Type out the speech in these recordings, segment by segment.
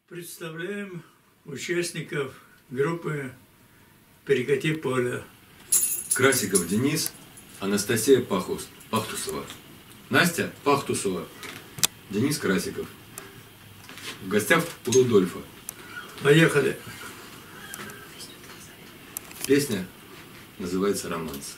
Представляем участников группы «Перекати поле». Красиков Денис, Анастасия Пахтусова, Настя Пахтусова, Денис Красиков. В гостях у Рудольфа. Поехали. Песня называется «Романс».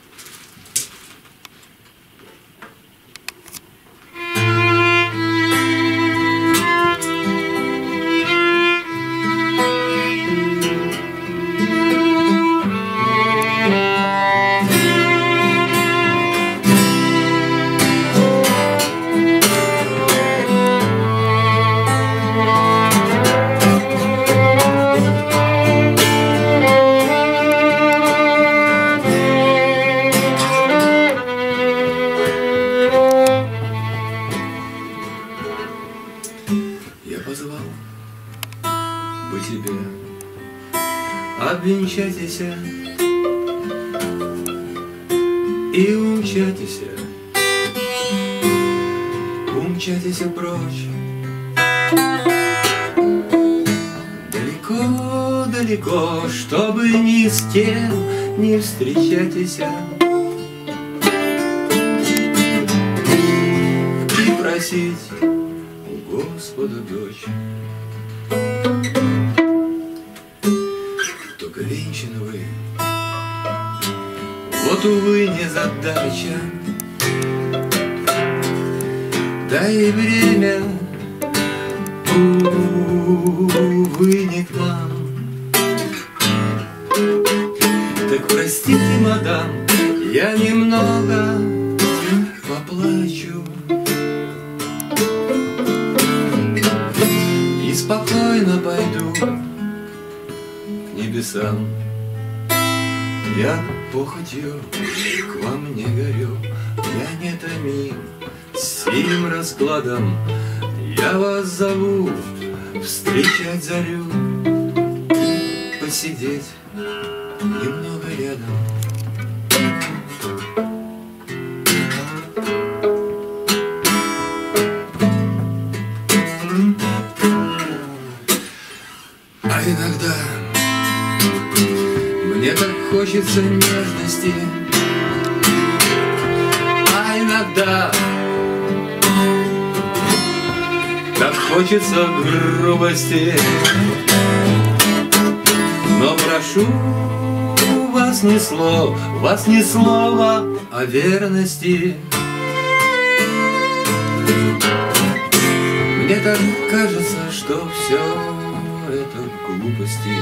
Позвал бы тебе обвенчатися и умчатися прочь. Далеко, далеко, чтобы ни с кем не встречатися и просить Господа дочь. Только венчаны вы, вот, увы, не задача, да и время, увы, не к нам. Так простите, мадам, я немного поплачу и спокойно пойду к небесам. Я похотью к вам не горю, я не томим сим раскладом. Я вас зову встречать зарю и посидеть немного рядом. А иногда мне так хочется нежности, а иногда так хочется грубости. Но прошу вас ни слова о верности. Мне так кажется, что все это глупости.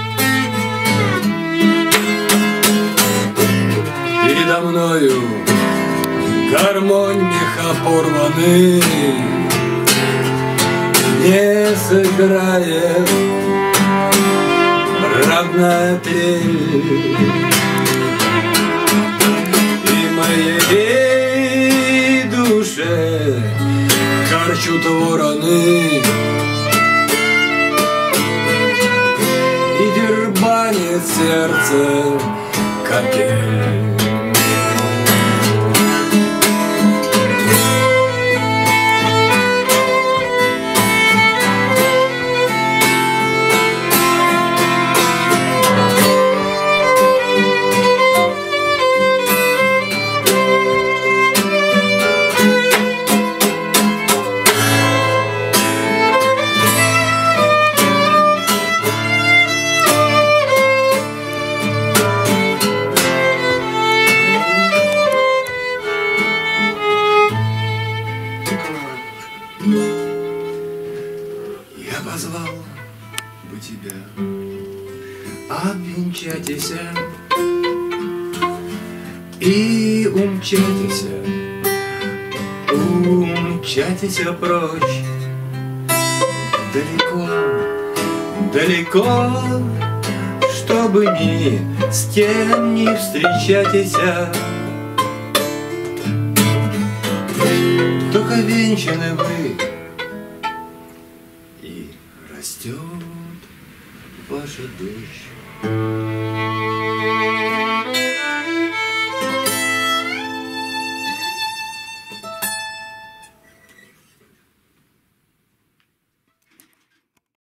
Передо мною гармонь меха порваны, не сыграет родная трель. И моей душе харчут вороны, и дербанит сердце капель. Я позвал бы тебя обвенчатися и умчатися прочь. Далеко, далеко, чтобы ни с кем не встречатися. Только венчаны вы, и растет ваша дочь.